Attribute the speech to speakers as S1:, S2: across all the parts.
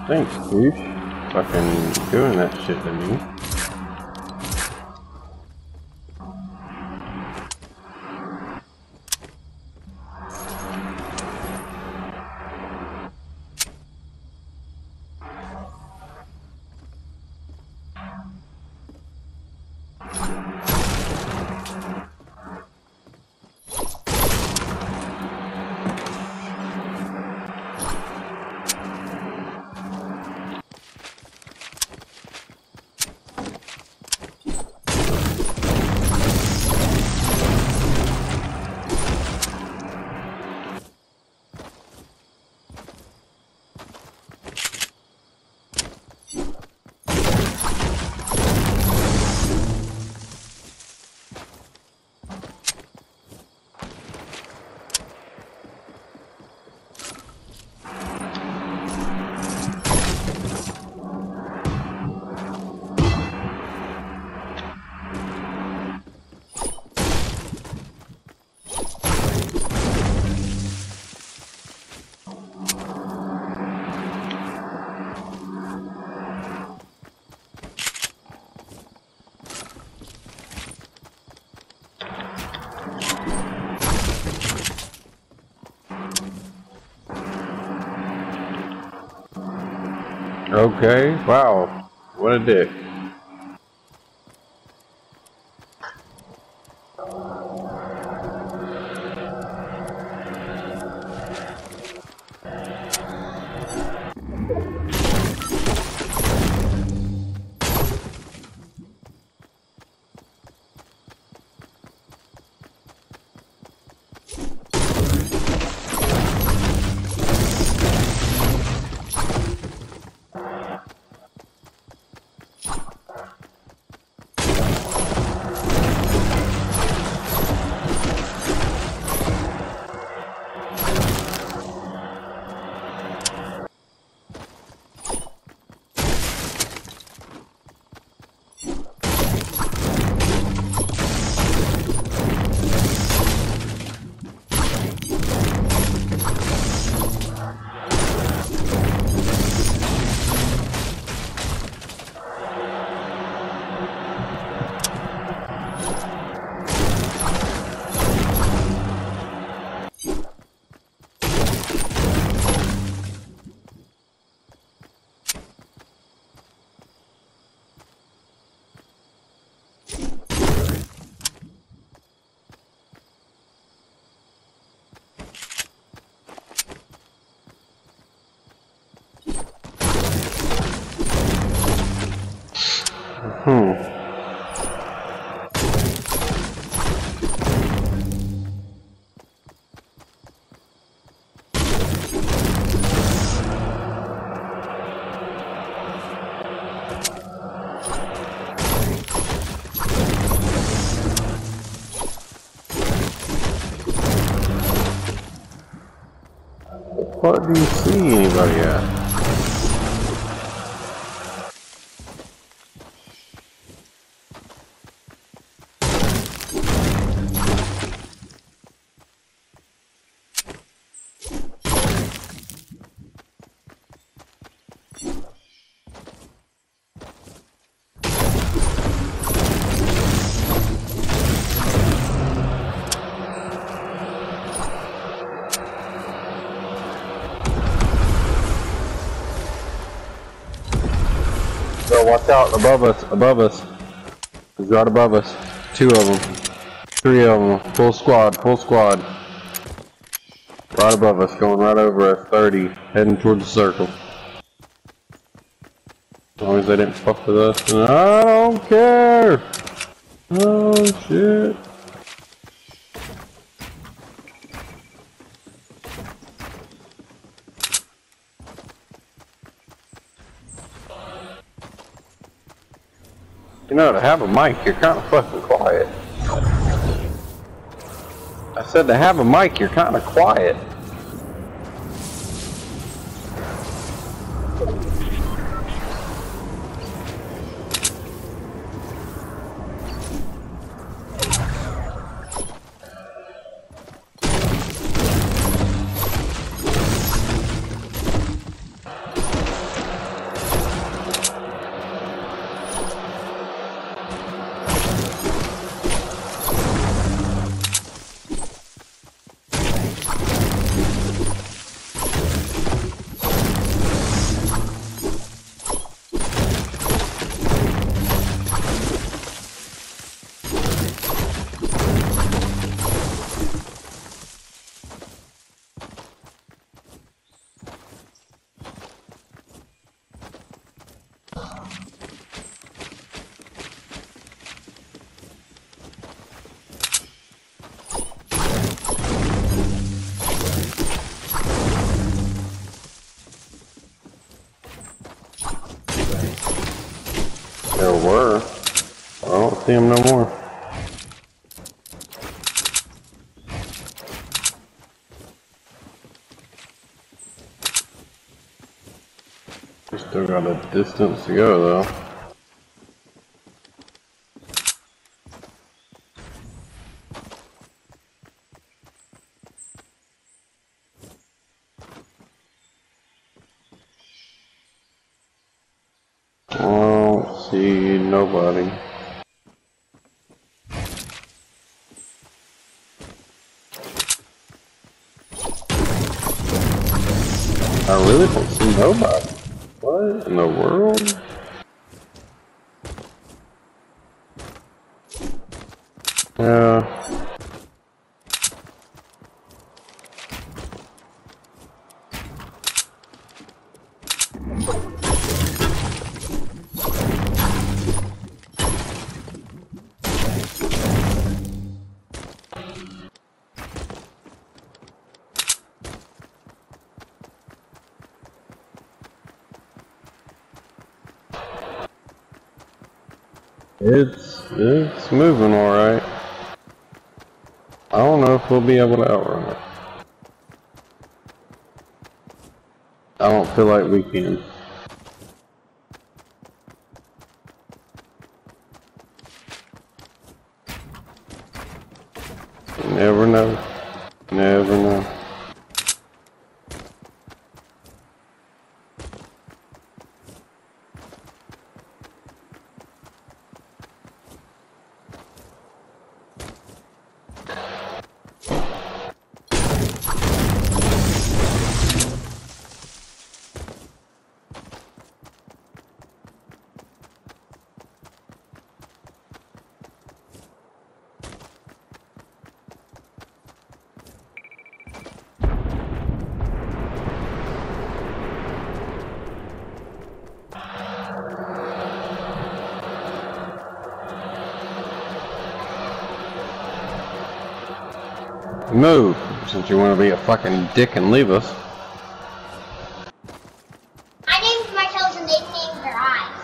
S1: Thanks, douche. Fucking doing that shit to me. Okay, wow, what a dick. What do you see anybody at? So watch out, above us. He's right above us. 2 of them. 3 of them. Full squad. Right above us, going right over us, 30, heading towards the circle. As long as they didn't fuck with us, and I don't care! Oh shit. You know, to have a mic, you're kind of fucking quiet. I said to have a mic, you're kind of quiet. see him no more. We still got a distance to go though. I don't see nobody. I really don't see nobody. What in the world? Yeah. It's moving alright. I don't know if we'll be able to outrun it. I don't feel like we can. You never know. Never know. Move, since you want to be a fucking dick and leave us.
S2: I named my toes and they named their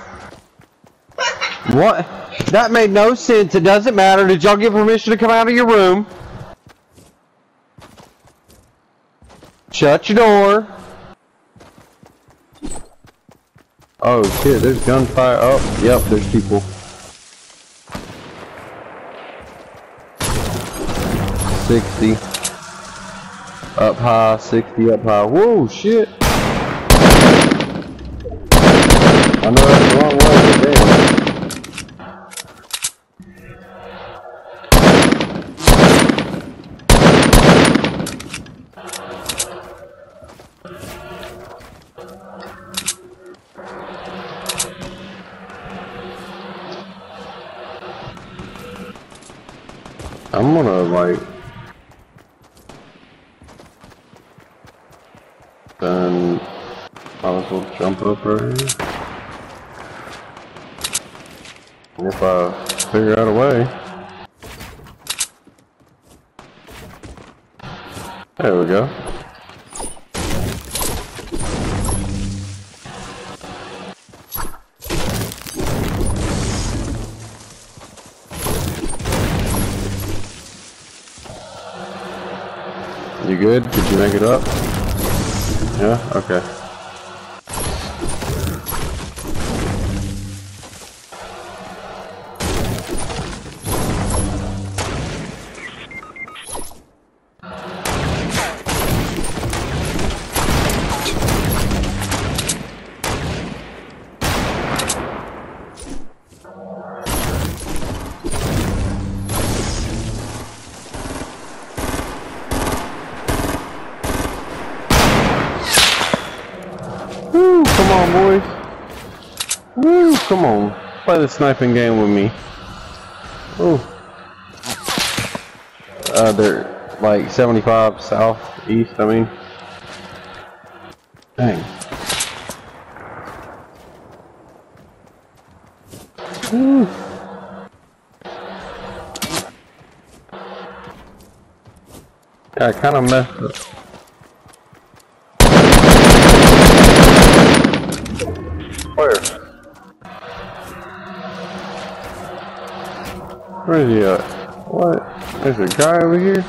S2: eyes.
S1: What? That made no sense. It doesn't matter. Did y'all get permission to come out of your room? Shut your door. Oh shit, there's gunfire. Oh, yep, there's people. 60 up high, 60 up high. Whoa, shit! I know that's the wrong way, but damn. I'm gonna like. Then I'll as well jump up right here. And if I figure out a way. There we go. You good? Did you make it up? Yeah? Okay. Woo, come on, boys. Woo, come on. Play the sniping game with me. Ooh. They're like 75 southeast, I mean. Dang. Woo. Yeah, I kind of messed up. Where? Where is he at? What? There's a guy over here?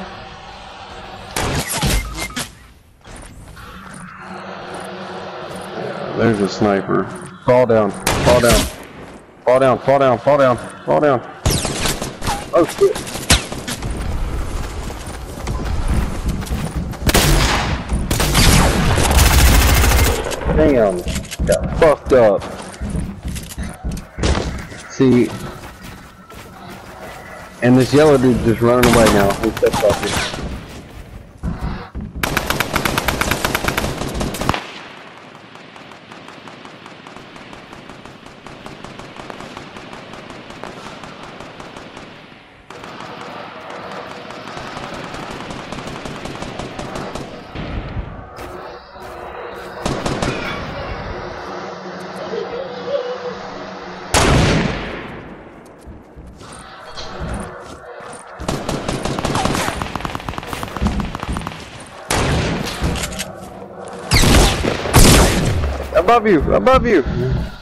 S1: There's a sniper. Fall down, fall down. Fall down, fall down, fall down, fall down. Oh shit. Damn. Got fucked up. See, and this yellow dude's just running away now. He stepped off here. Above you! Above you!